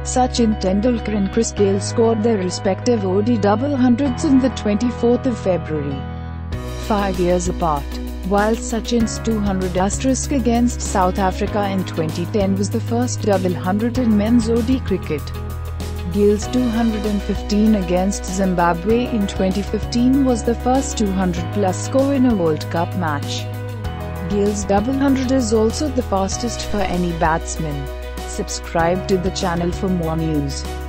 Sachin Tendulkar and Gayle scored their respective ODI double hundreds on the 24th of February, 5 years apart. While Sachin's 200 against South Africa in 2010 was the first double hundred in men's ODI cricket, Gayle's 215 against Zimbabwe in 2015 was the first 200-plus score in a World Cup match. Gayle's double hundred is also the fastest for any batsman. Subscribe to the channel for more news.